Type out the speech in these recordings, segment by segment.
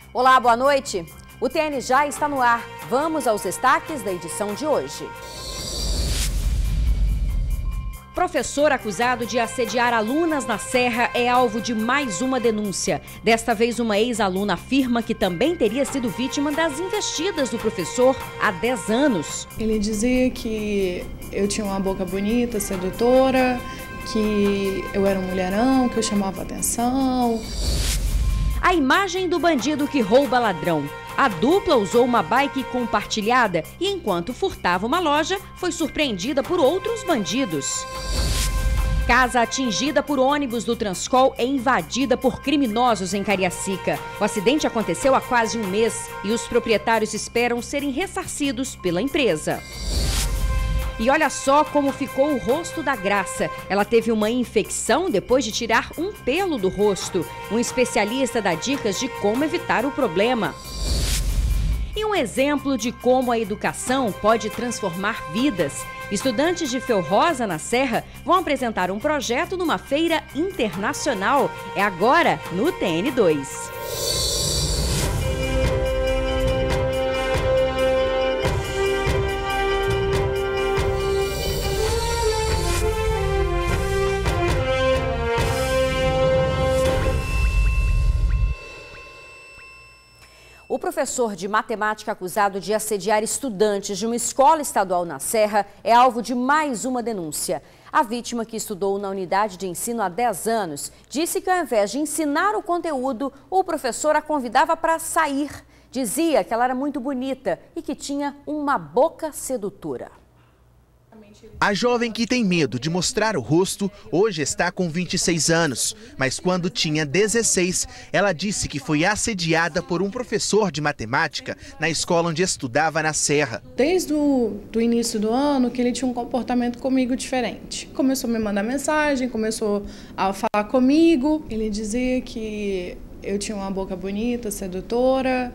Olá, boa noite. O TN já está no ar. Vamos aos destaques da edição de hoje. Professor acusado de assediar alunas na Serra é alvo de mais uma denúncia. Desta vez, uma ex-aluna afirma que também teria sido vítima das investidas do professor há 10 anos. Ele dizia que eu tinha uma boca bonita, sedutora, que eu era um mulherão, que eu chamava atenção. A imagem do bandido que rouba ladrão. A dupla usou uma bike compartilhada e, enquanto furtava uma loja, foi surpreendida por outros bandidos. Casa atingida por ônibus do Transcol é invadida por criminosos em Cariacica. O acidente aconteceu há quase um mês e os proprietários esperam serem ressarcidos pela empresa. E olha só como ficou o rosto da Graça. Ela teve uma infecção depois de tirar um pelo do rosto. Um especialista dá dicas de como evitar o problema. E um exemplo de como a educação pode transformar vidas. Estudantes de Felrosa, na Serra, vão apresentar um projeto numa feira internacional. É agora no TN2. O professor de matemática acusado de assediar estudantes de uma escola estadual na Serra é alvo de mais uma denúncia. A vítima, que estudou na unidade de ensino há 10 anos, disse que ao invés de ensinar o conteúdo, o professor a convidava para sair. Dizia que ela era muito bonita e que tinha uma boca sedutora. A jovem, que tem medo de mostrar o rosto, hoje está com 26 anos. Mas quando tinha 16, ela disse que foi assediada por um professor de matemática na escola onde estudava na Serra. Desde o início do ano que ele tinha um comportamento comigo diferente. Começou a me mandar mensagem, começou a falar comigo. Ele dizia que eu tinha uma boca bonita, sedutora,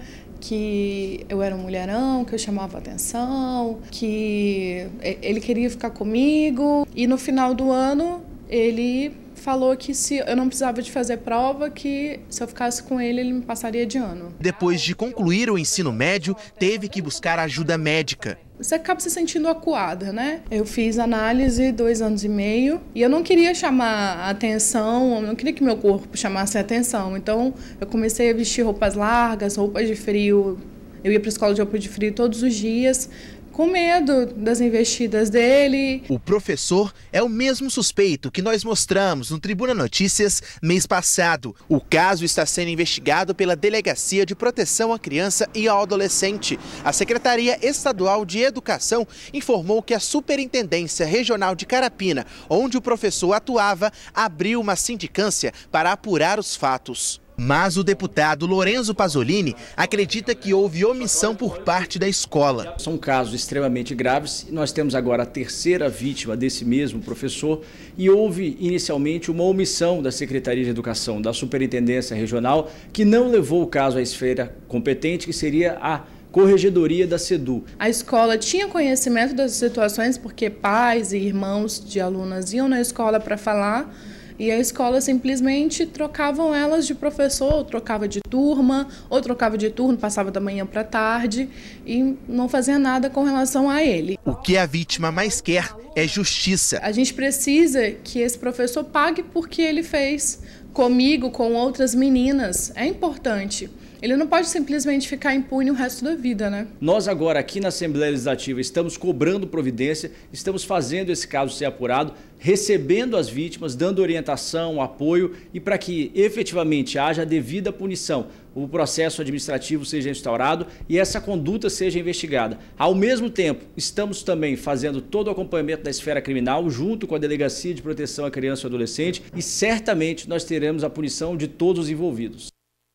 que eu era um mulherão, que eu chamava atenção, que ele queria ficar comigo. E no final do ano, ele falou que se eu não precisava de fazer prova, que se eu ficasse com ele, ele me passaria de ano. Depois de concluir o ensino médio, teve que buscar ajuda médica. Você acaba se sentindo acuada, né? Eu fiz análise 2 anos e meio e eu não queria chamar atenção, eu não queria que meu corpo chamasse atenção. Então, eu comecei a vestir roupas largas, roupas de frio. Eu ia para a escola de roupa de frio todos os dias, com medo das investidas dele. O professor é o mesmo suspeito que nós mostramos no Tribuna Notícias mês passado. O caso está sendo investigado pela Delegacia de Proteção à Criança e ao Adolescente. A Secretaria Estadual de Educação informou que a Superintendência Regional de Carapina, onde o professor atuava, abriu uma sindicância para apurar os fatos. Mas o deputado Lorenzo Pasolini acredita que houve omissão por parte da escola. São casos extremamente graves e nós temos agora a terceira vítima desse mesmo professor e houve inicialmente uma omissão da Secretaria de Educação, da Superintendência Regional, que não levou o caso à esfera competente, que seria a Corregedoria da SEDU. A escola tinha conhecimento das situações porque pais e irmãos de alunas iam na escola para falar. E a escola simplesmente trocavam elas de professor, ou trocava de turma, ou trocava de turno, passava da manhã para tarde e não fazia nada com relação a ele. O que a vítima mais quer é justiça. A gente precisa que esse professor pague por que ele fez comigo, com outras meninas. É importante. Ele não pode simplesmente ficar impune o resto da vida, né? Nós agora aqui na Assembleia Legislativa estamos cobrando providência, estamos fazendo esse caso ser apurado, recebendo as vítimas, dando orientação, apoio e para que efetivamente haja a devida punição, o processo administrativo seja instaurado e essa conduta seja investigada. Ao mesmo tempo, estamos também fazendo todo o acompanhamento da esfera criminal junto com a Delegacia de Proteção à Criança e Adolescente e certamente nós teremos a punição de todos os envolvidos.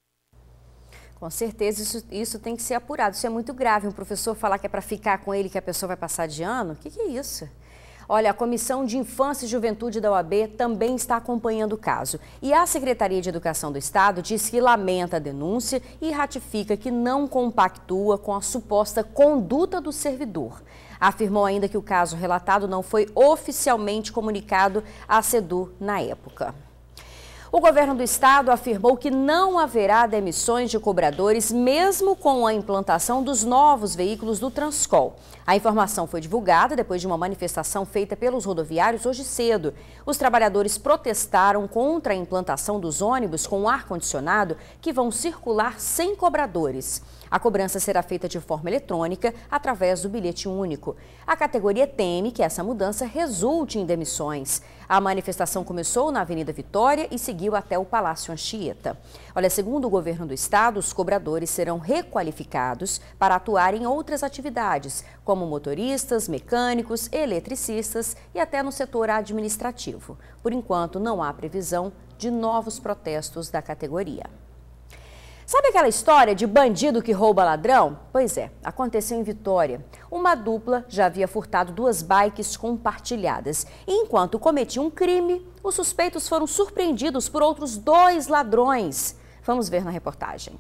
Com certeza, isso tem que ser apurado. Isso é muito grave. Um professor falar que é para ficar com ele, que a pessoa vai passar de ano. O que é isso? Olha, a Comissão de Infância e Juventude da OAB também está acompanhando o caso. E a Secretaria de Educação do Estado diz que lamenta a denúncia e ratifica que não compactua com a suposta conduta do servidor. Afirmou ainda que o caso relatado não foi oficialmente comunicado à SEDU na época. O governo do estado afirmou que não haverá demissões de cobradores, mesmo com a implantação dos novos veículos do Transcol. A informação foi divulgada depois de uma manifestação feita pelos rodoviários hoje cedo. Os trabalhadores protestaram contra a implantação dos ônibus com ar-condicionado que vão circular sem cobradores. A cobrança será feita de forma eletrônica através do bilhete único. A categoria teme que essa mudança resulte em demissões. A manifestação começou na Avenida Vitória e seguiu até o Palácio Anchieta. Olha, segundo o governo do estado, os cobradores serão requalificados para atuar em outras atividades, como motoristas, mecânicos, eletricistas e até no setor administrativo. Por enquanto, não há previsão de novos protestos da categoria. Sabe aquela história de bandido que rouba ladrão? Pois é, aconteceu em Vitória. Uma dupla já havia furtado 2 bikes compartilhadas. E enquanto cometiam um crime, os suspeitos foram surpreendidos por outros 2 ladrões. Vamos ver na reportagem.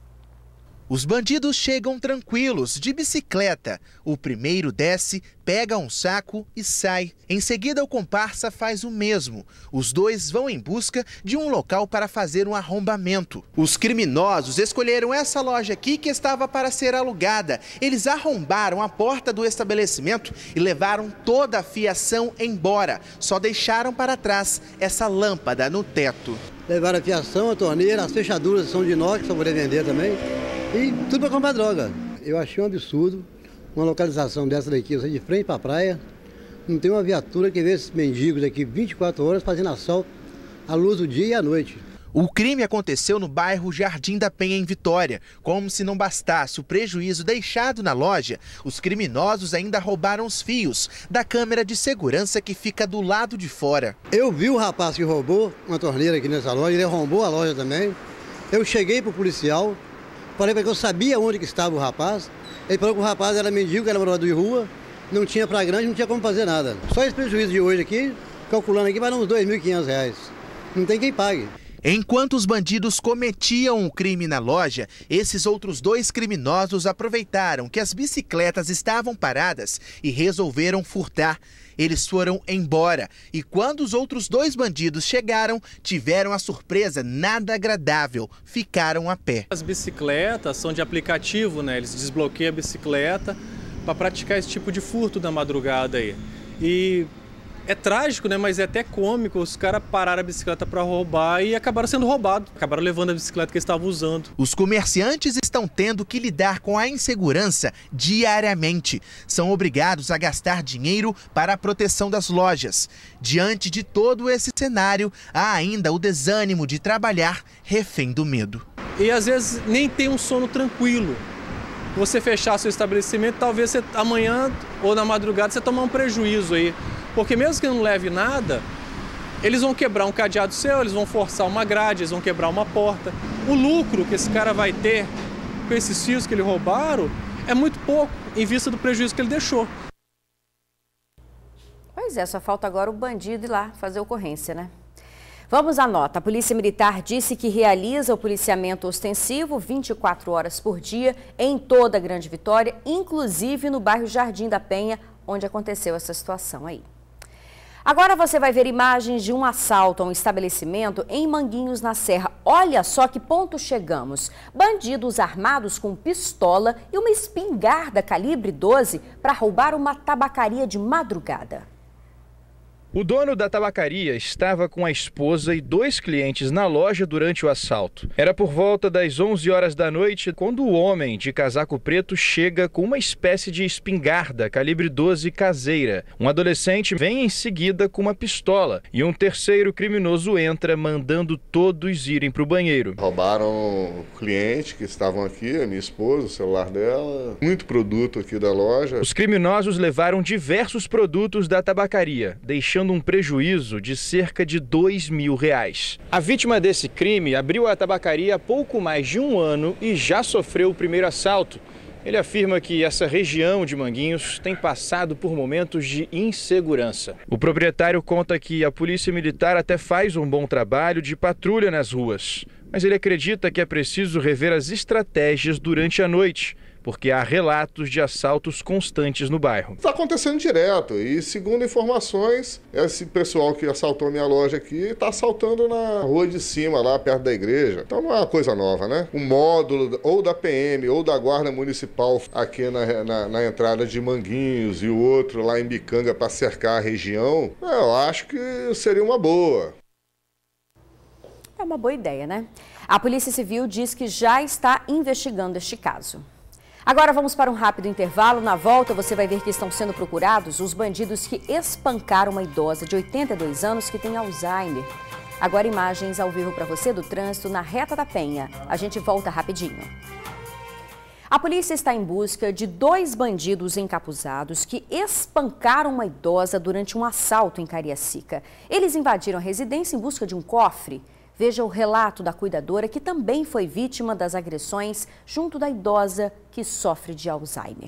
Os bandidos chegam tranquilos, de bicicleta. O primeiro desce, pega um saco e sai. Em seguida, o comparsa faz o mesmo. Os 2 vão em busca de um local para fazer um arrombamento. Os criminosos escolheram essa loja aqui que estava para ser alugada. Eles arrombaram a porta do estabelecimento e levaram toda a fiação embora. Só deixaram para trás essa lâmpada no teto. Levaram a fiação, a torneira, as fechaduras são de inox para poder vender também. E tudo para comprar droga. Eu achei um absurdo uma localização dessa daqui, de frente para a praia. Não tem uma viatura que vê esses mendigos aqui 24 horas fazendo assalto à luz do dia e à noite. O crime aconteceu no bairro Jardim da Penha, em Vitória. Como se não bastasse o prejuízo deixado na loja, os criminosos ainda roubaram os fios da câmera de segurança que fica do lado de fora. Eu vi o rapaz que roubou uma torneira aqui nessa loja, ele arrombou a loja também. Eu cheguei para o policial, falei para ele que eu sabia onde que estava o rapaz. Ele falou que o rapaz era mendigo, que era morador de rua, não tinha pra grande, não tinha como fazer nada. Só esse prejuízo de hoje aqui, calculando aqui, vai dar uns R$2.500. Não tem quem pague. Enquanto os bandidos cometiam o crime na loja, esses outros 2 criminosos aproveitaram que as bicicletas estavam paradas e resolveram furtar. Eles foram embora e quando os outros 2 bandidos chegaram, tiveram a surpresa nada agradável, ficaram a pé. As bicicletas são de aplicativo, né? Eles desbloqueiam a bicicleta para praticar esse tipo de furto na madrugada aí. E é trágico, né? Mas é até cômico. Os caras pararam a bicicleta para roubar e acabaram sendo roubados. Acabaram levando a bicicleta que eles estavam usando. Os comerciantes estão tendo que lidar com a insegurança diariamente. São obrigados a gastar dinheiro para a proteção das lojas. Diante de todo esse cenário, há ainda o desânimo de trabalhar refém do medo. E às vezes nem tem um sono tranquilo. Você fechar seu estabelecimento, talvez você, amanhã ou na madrugada você tomar um prejuízo aí. Porque mesmo que não leve nada, eles vão quebrar um cadeado seu, eles vão forçar uma grade, eles vão quebrar uma porta. O lucro que esse cara vai ter com esses fios que ele roubaram é muito pouco em vista do prejuízo que ele deixou. Pois é, só falta agora o bandido ir lá fazer ocorrência, né? Vamos à nota. A Polícia Militar disse que realiza o policiamento ostensivo 24 horas por dia em toda a Grande Vitória, inclusive no bairro Jardim da Penha, onde aconteceu essa situação aí. Agora você vai ver imagens de um assalto a um estabelecimento em Manguinhos, na Serra. Olha só que ponto chegamos. Bandidos armados com pistola e uma espingarda calibre 12 para roubar uma tabacaria de madrugada. O dono da tabacaria estava com a esposa e 2 clientes na loja durante o assalto. Era por volta das 11 horas da noite quando o homem de casaco preto chega com uma espécie de espingarda calibre 12 caseira. Um adolescente vem em seguida com uma pistola e um terceiro criminoso entra mandando todos irem para o banheiro. Roubaram o cliente que estavam aqui, a minha esposa, o celular dela, muito produto aqui da loja. Os criminosos levaram diversos produtos da tabacaria, deixando um prejuízo de cerca de R$2.000. A vítima desse crime abriu a tabacaria há pouco mais de 1 ano e já sofreu o primeiro assalto. Ele afirma que essa região de Manguinhos tem passado por momentos de insegurança. O proprietário conta que a Polícia Militar até faz um bom trabalho de patrulha nas ruas, mas ele acredita que é preciso rever as estratégias durante a noite porque há relatos de assaltos constantes no bairro. Está acontecendo direto e, segundo informações, esse pessoal que assaltou minha loja aqui está assaltando na rua de cima, lá perto da igreja. Então não é uma coisa nova, né? Um módulo ou da PM ou da Guarda Municipal aqui na entrada de Manguinhos e o outro lá em Bicanga para cercar a região, eu acho que seria uma boa. É uma boa ideia, né? A Polícia Civil diz que já está investigando este caso. Agora vamos para um rápido intervalo. Na volta você vai ver que estão sendo procurados os bandidos que espancaram uma idosa de 82 anos que tem Alzheimer. Agora imagens ao vivo para você do trânsito na Reta da Penha. A gente volta rapidinho. A polícia está em busca de 2 bandidos encapuzados que espancaram uma idosa durante um assalto em Cariacica. Eles invadiram a residência em busca de um cofre. Veja o relato da cuidadora que também foi vítima das agressões junto da idosa que sofre de Alzheimer.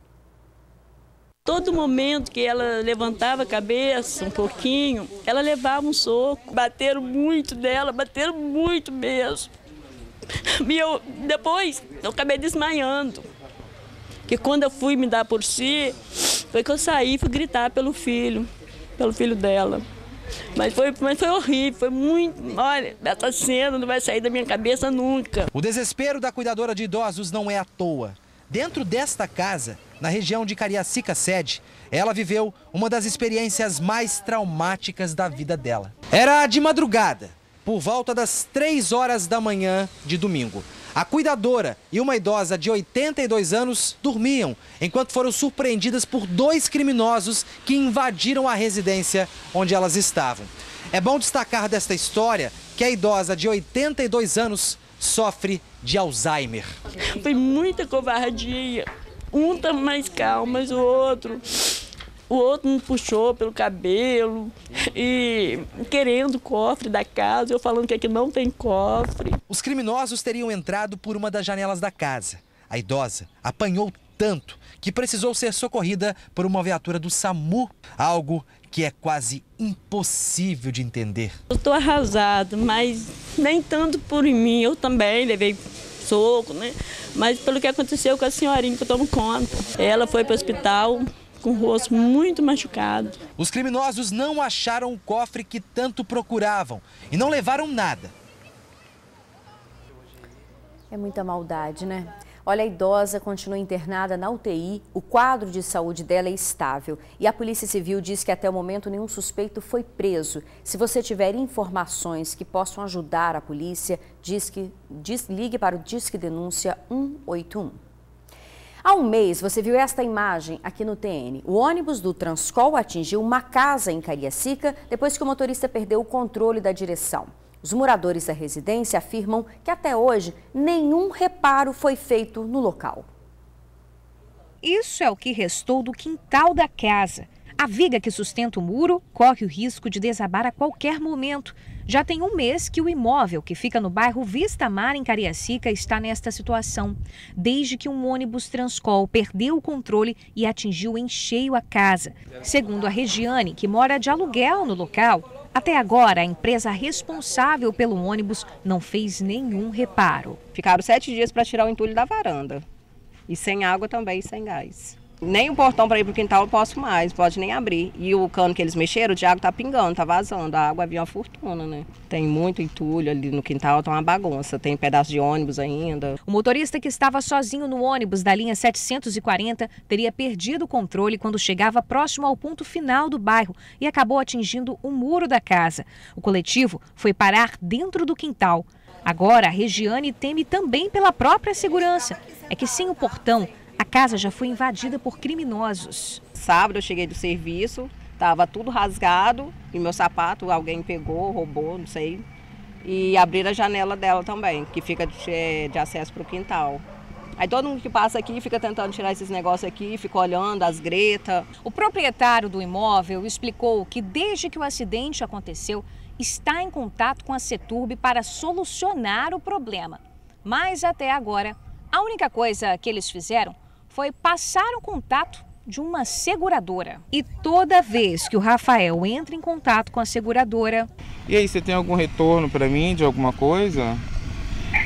Todo momento que ela levantava a cabeça um pouquinho, ela levava um soco. Bateram muito nela, bateram muito mesmo. E depois eu acabei desmaiando. Que quando eu fui me dar por si, foi que eu saí e fui gritar pelo filho dela. Mas foi horrível, foi muito... Olha, essa cena não vai sair da minha cabeça nunca. O desespero da cuidadora de idosos não é à toa. Dentro desta casa, na região de Cariacica Sede, ela viveu uma das experiências mais traumáticas da vida dela. Era de madrugada, por volta das 3 horas da manhã de domingo. A cuidadora e uma idosa de 82 anos dormiam, enquanto foram surpreendidas por 2 criminosos que invadiram a residência onde elas estavam. É bom destacar desta história que a idosa de 82 anos sofre de Alzheimer. Foi muita covardia. Um tá mais calmo, mas o outro me puxou pelo cabelo e querendo o cofre da casa, eu falando que aqui não tem cofre. Os criminosos teriam entrado por uma das janelas da casa. A idosa apanhou tanto que precisou ser socorrida por uma viatura do SAMU, algo que é quase impossível de entender. Eu estou arrasada, mas nem tanto por mim, eu também levei soco, né? Mas pelo que aconteceu com a senhorinha que eu tomo conta. Ela foi para o hospital com o rosto muito machucado. Os criminosos não acharam o cofre que tanto procuravam e não levaram nada. É muita maldade, né? Olha, a idosa continua internada na UTI, o quadro de saúde dela é estável e a Polícia Civil diz que até o momento nenhum suspeito foi preso. Se você tiver informações que possam ajudar a polícia, ligue para o Disque Denúncia 181. Há um mês, você viu esta imagem aqui no TN. O ônibus do Transcol atingiu uma casa em Cariacica depois que o motorista perdeu o controle da direção. Os moradores da residência afirmam que até hoje nenhum reparo foi feito no local. Isso é o que restou do quintal da casa. A viga que sustenta o muro corre o risco de desabar a qualquer momento. Já tem um mês que o imóvel que fica no bairro Vista Mar, em Cariacica, está nesta situação. Desde que um ônibus Transcol perdeu o controle e atingiu em cheio a casa. Segundo a Regiane, que mora de aluguel no local, até agora a empresa responsável pelo ônibus não fez nenhum reparo. Ficaram 7 dias para tirar o entulho da varanda. E sem água também, sem gás. Nem o portão para ir para o quintal eu posso mais, pode nem abrir. E o cano que eles mexeram, o de água tá pingando, tá vazando. A água havia uma fortuna, né? Tem muito entulho ali no quintal, tá uma bagunça. Tem pedaço de ônibus ainda. O motorista que estava sozinho no ônibus da linha 740 teria perdido o controle quando chegava próximo ao ponto final do bairro e acabou atingindo o muro da casa. O coletivo foi parar dentro do quintal. Agora, a Regiane teme também pela própria segurança. É que sem o portão, a casa já foi invadida por criminosos. Sábado eu cheguei do serviço, estava tudo rasgado e meu sapato alguém pegou, roubou, não sei. E abriram a janela dela também, que fica de acesso para o quintal. Aí todo mundo que passa aqui fica tentando tirar esses negócios aqui, fica olhando as gretas. O proprietário do imóvel explicou que desde que o acidente aconteceu, está em contato com a Seturb para solucionar o problema. Mas até agora, a única coisa que eles fizeram foi passar o contato de uma seguradora. E toda vez que o Rafael entra em contato com a seguradora... E aí, você tem algum retorno para mim de alguma coisa?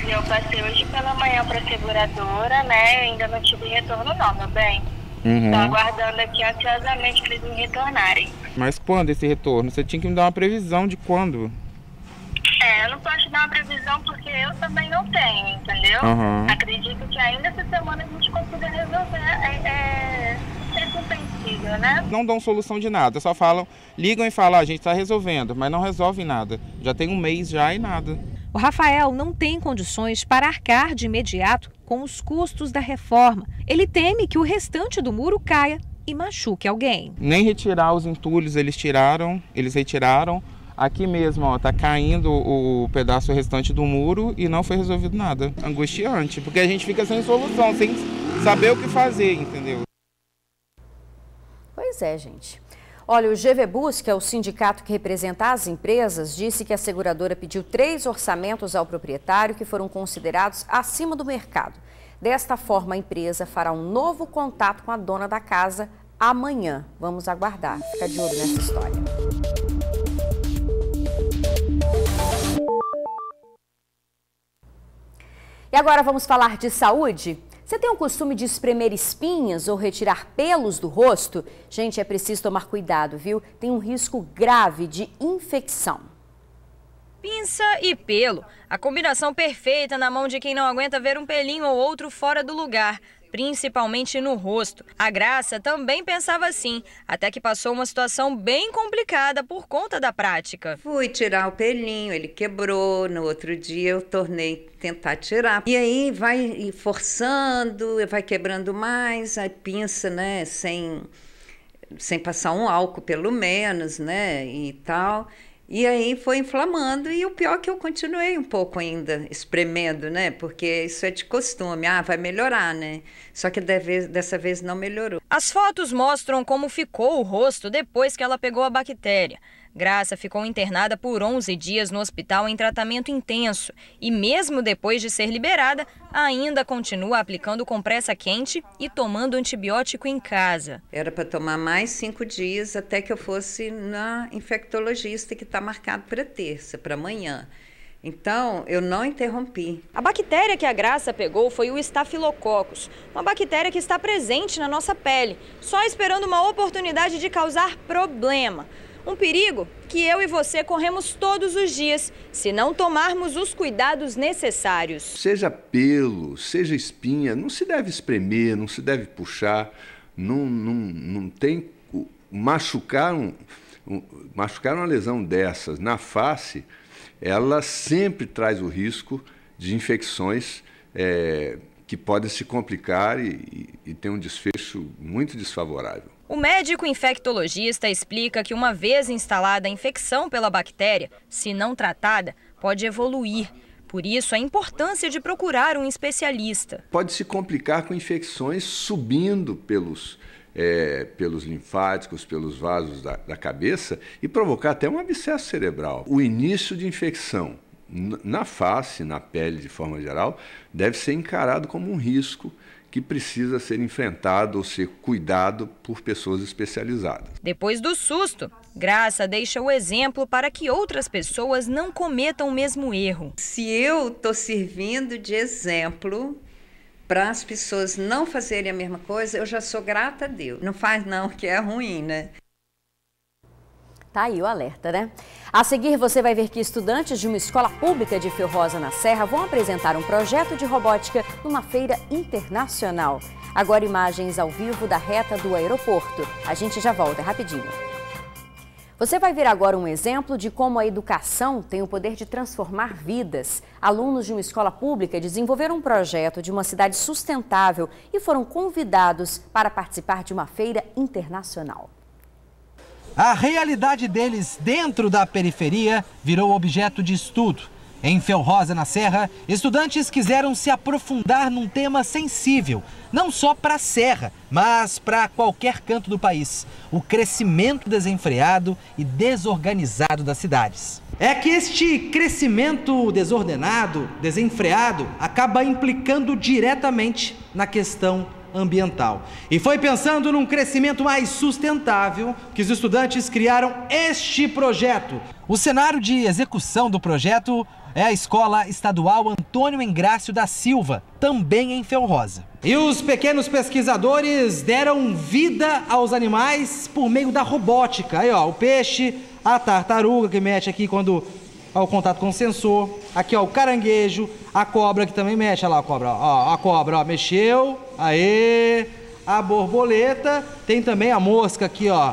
Eu passei hoje pela manhã para a seguradora, né? Eu ainda não tive retorno não, meu bem. Estou aguardando aqui ansiosamente para eles me retornarem. Mas quando esse retorno? Você tinha que me dar uma previsão de quando? Eu não posso dar uma previsão porque eu também não tenho, entendeu? Acredito que ainda essa semana a gente consiga resolver esse utensílio, né? Não dão solução de nada, só falam, ligam e falam, a gente está resolvendo, mas não resolve nada. Já tem um mês já e nada. O Rafael não tem condições para arcar de imediato com os custos da reforma. Ele teme que o restante do muro caia e machuque alguém. Nem retirar os entulhos eles retiraram. Aqui mesmo, ó, tá caindo o pedaço restante do muro e não foi resolvido nada. Angustiante, porque a gente fica sem solução, sem saber o que fazer, entendeu? Pois é, gente. Olha, o GVBus, que é o sindicato que representa as empresas, disse que a seguradora pediu 3 orçamentos ao proprietário que foram considerados acima do mercado. Desta forma, a empresa fará um novo contato com a dona da casa amanhã. Vamos aguardar. Fica de olho nessa história. E agora vamos falar de saúde? Você tem o costume de espremer espinhas ou retirar pelos do rosto? Gente, é preciso tomar cuidado, viu? Tem um risco grave de infecção. Pinça e pelo, a combinação perfeita na mão de quem não aguenta ver um pelinho ou outro fora do lugar, principalmente no rosto. A Graça também pensava assim, até que passou uma situação bem complicada por conta da prática. Fui tirar o pelinho, ele quebrou, no outro dia eu tornei tentar tirar. E aí vai forçando, vai quebrando mais, a pinça, né, sem passar um álcool pelo menos, né, e tal. E aí foi inflamando e o pior é que eu continuei um pouco ainda espremendo, né? Porque isso é de costume, vai melhorar, né? Só que dessa vez não melhorou. As fotos mostram como ficou o rosto depois que ela pegou a bactéria. Graça ficou internada por 11 dias no hospital em tratamento intenso e mesmo depois de ser liberada, ainda continua aplicando compressa quente e tomando antibiótico em casa. Era para tomar mais 5 dias até que eu fosse na infectologista que está marcado para terça, para amanhã. Então, eu não interrompi. A bactéria que a Graça pegou foi o Staphylococcus, uma bactéria que está presente na nossa pele, só esperando uma oportunidade de causar problema. Um perigo que eu e você corremos todos os dias, se não tomarmos os cuidados necessários. Seja pelo, seja espinha, não se deve espremer, não se deve puxar, não tem... Machucar uma lesão dessas na face, ela sempre traz o risco de infecções que podem se complicar e ter um desfecho muito desfavorável. O médico infectologista explica que uma vez instalada a infecção pela bactéria, se não tratada, pode evoluir. Por isso, a importância de procurar um especialista. Pode se complicar com infecções subindo pelos linfáticos, pelos vasos da cabeça e provocar até um abscesso cerebral. O início de infecção na face, na pele de forma geral, deve ser encarado como um risco que precisa ser enfrentado ou ser cuidado por pessoas especializadas. Depois do susto, Graça deixa o exemplo para que outras pessoas não cometam o mesmo erro. Se eu estou servindo de exemplo para as pessoas não fazerem a mesma coisa, eu já sou grata a Deus. Não faz não, que é ruim, né? Tá aí o alerta, né? A seguir, você vai ver que estudantes de uma escola pública de Feu Rosa, na Serra, vão apresentar um projeto de robótica numa feira internacional. Agora, imagens ao vivo da reta do aeroporto. A gente já volta rapidinho. Você vai ver agora um exemplo de como a educação tem o poder de transformar vidas. Alunos de uma escola pública desenvolveram um projeto de uma cidade sustentável e foram convidados para participar de uma feira internacional. A realidade deles dentro da periferia virou objeto de estudo. Em Feu Rosa, na Serra, estudantes quiseram se aprofundar num tema sensível, não só para a Serra, mas para qualquer canto do país: o crescimento desenfreado e desorganizado das cidades. É que este crescimento desordenado, desenfreado, acaba implicando diretamente na questão ambiental. E foi pensando num crescimento mais sustentável que os estudantes criaram este projeto. O cenário de execução do projeto é a Escola Estadual Antônio Engrácio da Silva, também em Felrosa. E os pequenos pesquisadores deram vida aos animais por meio da robótica. Aí, ó, o peixe, a tartaruga que mexe aqui quando há o contato com o sensor. Aqui, ó, o caranguejo, a cobra que também mexe. Olha lá a cobra, ó, a cobra, ó, mexeu. Aê! A borboleta, tem também a mosca aqui, ó.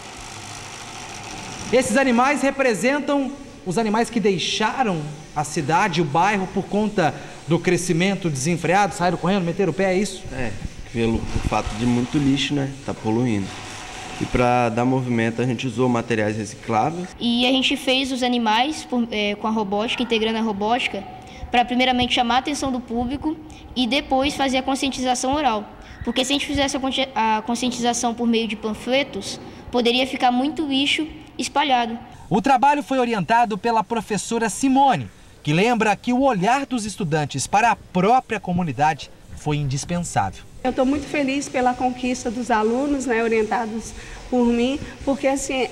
Esses animais representam os animais que deixaram a cidade, o bairro, por conta do crescimento desenfreado, saíram correndo, meteram o pé, é isso? É, pelo fato de muito lixo, né, tá poluindo. E para dar movimento a gente usou materiais recicláveis. E a gente fez os animais com a robótica, integrando a robótica, para primeiramente chamar a atenção do público e depois fazer a conscientização oral. Porque se a gente fizesse a conscientização por meio de panfletos, poderia ficar muito lixo espalhado. O trabalho foi orientado pela professora Simone, que lembra que o olhar dos estudantes para a própria comunidade foi indispensável. Eu estou muito feliz pela conquista dos alunos, né, orientados por mim, porque assim,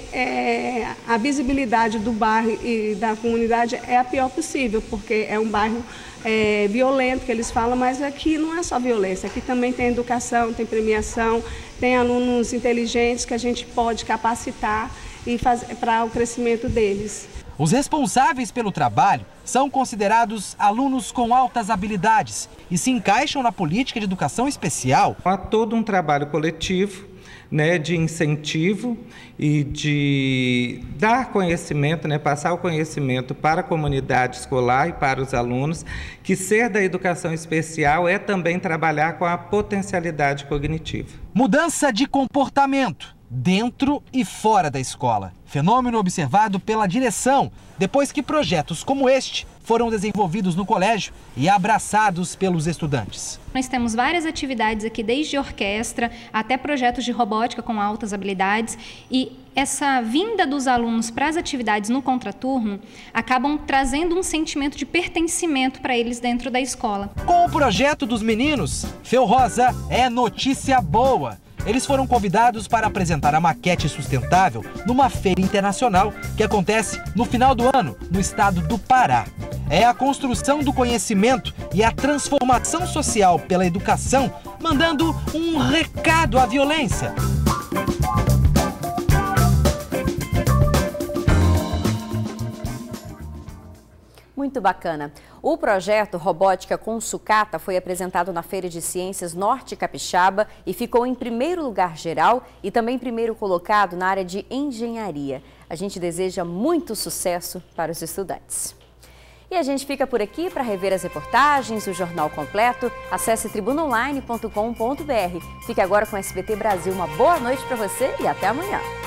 a visibilidade do bairro e da comunidade é a pior possível, porque é um bairro violento, que eles falam, mas aqui não é só violência, aqui também tem educação, tem premiação, tem alunos inteligentes que a gente pode capacitar e fazer para o crescimento deles. Os responsáveis pelo trabalho são considerados alunos com altas habilidades e se encaixam na política de educação especial. Há todo um trabalho coletivo, né, de incentivo e de dar conhecimento, né, passar o conhecimento para a comunidade escolar e para os alunos, que ser da educação especial é também trabalhar com a potencialidade cognitiva. Mudança de comportamento dentro e fora da escola. Fenômeno observado pela direção, depois que projetos como este foram desenvolvidos no colégio e abraçados pelos estudantes. Nós temos várias atividades aqui, desde orquestra até projetos de robótica com altas habilidades, e essa vinda dos alunos para as atividades no contraturno acabam trazendo um sentimento de pertencimento para eles dentro da escola. Com o projeto dos meninos, Felrosa é notícia boa. Eles foram convidados para apresentar a maquete sustentável numa feira internacional que acontece no final do ano, no estado do Pará. É a construção do conhecimento e a transformação social pela educação, mandando um recado à violência. Muito bacana. O projeto Robótica com Sucata foi apresentado na Feira de Ciências Norte Capixaba e ficou em primeiro lugar geral e também primeiro colocado na área de engenharia. A gente deseja muito sucesso para os estudantes. E a gente fica por aqui para rever as reportagens, o jornal completo. Acesse tribunaonline.com.br. Fique agora com o SBT Brasil. Uma boa noite para você e até amanhã.